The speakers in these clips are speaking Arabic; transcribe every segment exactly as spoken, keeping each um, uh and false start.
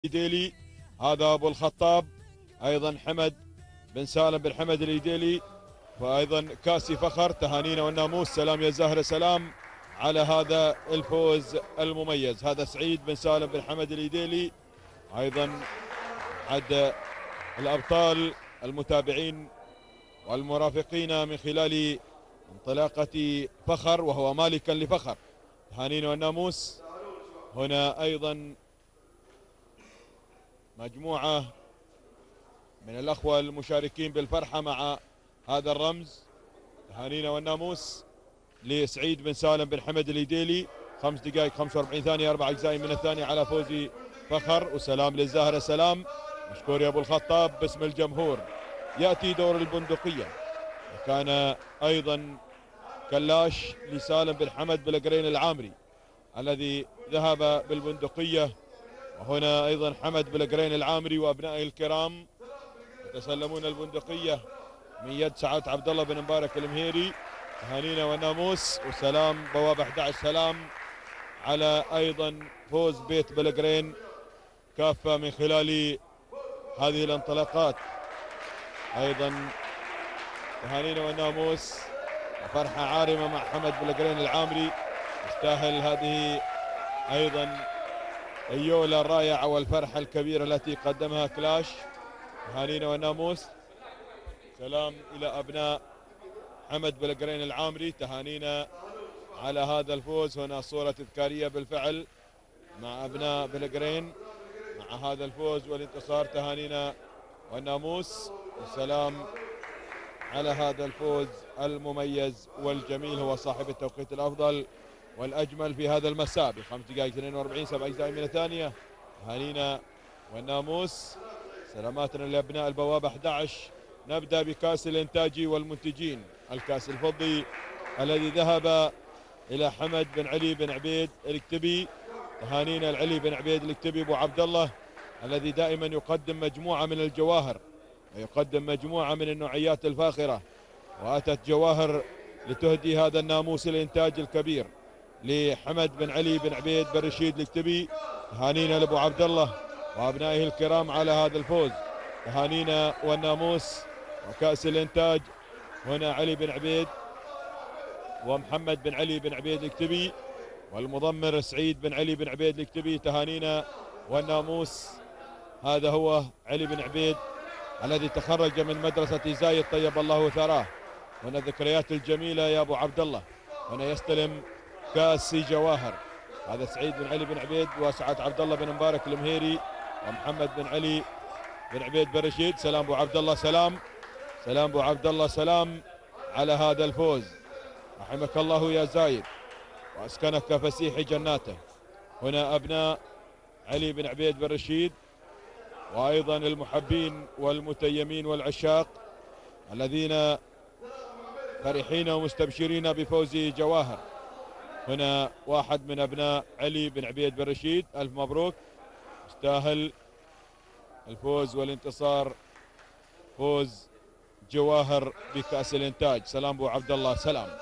الإيديلي، هذا أبو الخطاب، أيضا حمد بن سالم بن حمد الإيديلي، وأيضا كاسي فخر. تهانينا والناموس، سلام يا زهرة، سلام على هذا الفوز المميز. هذا سعيد بن سالم بن حمد الإيديلي، أيضا أحد الأبطال المتابعين والمرافقين من خلال انطلاقة فخر، وهو مالكا لفخر. تهانينا والناموس. هنا أيضا مجموعة من الأخوة المشاركين بالفرحة مع هذا الرمز. تهانينا والناموس لسعيد بن سالم بن حمد الإيديلي. خمس دقائق خمسة وأربعين ثانية، أربع أجزاء من الثانية على فوز فخر. وسلام للزاهرة، سلام مشكور يا أبو الخطاب باسم الجمهور. يأتي دور البندقية، وكان أيضا كلاش لسالم بن حمد بالقرين العامري الذي ذهب بالبندقية، وهنا أيضا حمد بالقرين العامري وأبنائه الكرام يتسلمون البندقية من يد سعد عبد الله بن مبارك المهيري. تهانينا والناموس. وسلام بوابة أحد عشر، سلام على أيضا فوز بيت بلقرين كافة من خلال هذه الانطلاقات. أيضا تهانينا والناموس وفرحة عارمة مع حمد بلقرين العامري، يستاهل هذه أيضا اليولة الرائعة والفرحة الكبيرة التي قدمها كلاش. تهانينا والناموس، سلام إلى أبناء حمد بلقرين العامري. تهانينا على هذا الفوز. هنا صورة تذكارية بالفعل مع أبناء بلقرين مع هذا الفوز والانتصار. تهانينا والناموس، والسلام على هذا الفوز المميز والجميل. هو صاحب التوقيت الأفضل والأجمل في هذا المساء بخمس دقائق اثنين وأربعين سبع أجزاء من الثانية. تهانينا والناموس، سلاماتنا لأبناء البوابة أحد عشر. نبدأ بكأس الإنتاج والمنتجين، الكأس الفضي الذي ذهب إلى حمد بن علي بن عبيد الكتبي. تهانينا العلي بن عبيد الكتبي أبو عبد الله، الذي دائما يقدم مجموعة من الجواهر ويقدم مجموعة من النوعيات الفاخرة، وأتت جواهر لتهدي هذا الناموس الإنتاج الكبير لحمد بن علي بن عبيد بن رشيد الكتبي. تهانينا لأبو عبد الله وأبنائه الكرام على هذا الفوز. تهانينا والناموس وكأس الإنتاج. هنا علي بن عبيد ومحمد بن علي بن عبيد الكتبي، والمضمر سعيد بن علي بن عبيد الكتبي. تهانينا والناموس. هذا هو علي بن عبيد الذي تخرج من مدرسة زايد طيب الله ثراه. هنا الذكريات الجميلة يا أبو عبد الله. هنا يستلم كاس جواهر. هذا سعيد بن علي بن عبيد وسعد عبد الله بن مبارك المهيري ومحمد بن علي بن عبيد بن رشيد. سلام أبو عبد الله، سلام سلام أبو عبد الله، سلام على هذا الفوز. رحمك الله يا زايد وأسكنك فسيح جناته. هنا أبناء علي بن عبيد بن رشيد، وأيضا المحبين والمتيمين والعشاق الذين فرحين ومستبشرين بفوز جواهر. هنا واحد من أبناء علي بن عبيد بن رشيد، ألف مبروك، يستاهل الفوز والانتصار، فوز جواهر بكأس الإنتاج. سلام أبو عبد الله، سلام.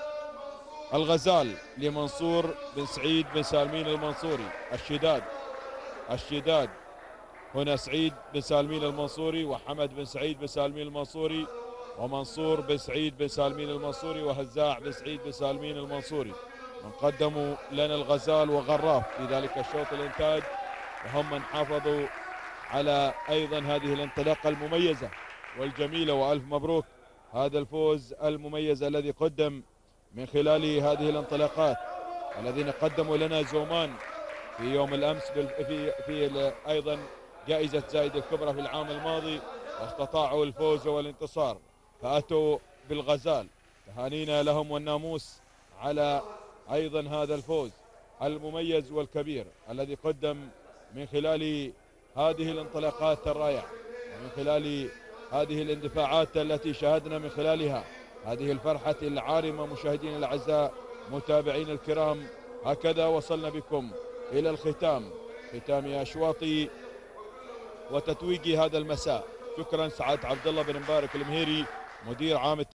الغزال لمنصور بن سعيد بن سالمين المنصوري، الشداد الشداد. هنا سعيد بن سالمين المنصوري وحمد بن سعيد بن سالمين المنصوري ومنصور بن سعيد بن سالمين المنصوري وهزاع بن سعيد بن سالمين المنصوري، من قدموا لنا الغزال وغراف في ذلك الشوط الإنتاج، وهم من حافظوا على أيضا هذه الانطلاقة المميزة والجميلة. وألف مبروك هذا الفوز المميز الذي قدم من خلال هذه الانطلاقات، الذين قدموا لنا زومان في يوم الأمس في في أيضا جائزة زايد الكبرى في العام الماضي، واستطاعوا الفوز والانتصار فأتوا بالغزال. تهانينا لهم والناموس على أيضا هذا الفوز المميز والكبير الذي قدم من خلال هذه الانطلاقات الرائعة، ومن خلال هذه الاندفاعات التي شاهدنا من خلالها هذه الفرحة العارمة. مشاهدين الأعزاء، متابعين الكرام، هكذا وصلنا بكم إلى الختام، ختام أشواط وتتويج هذا المساء. شكرا سعادة عبد الله بن مبارك المهيري، مدير عام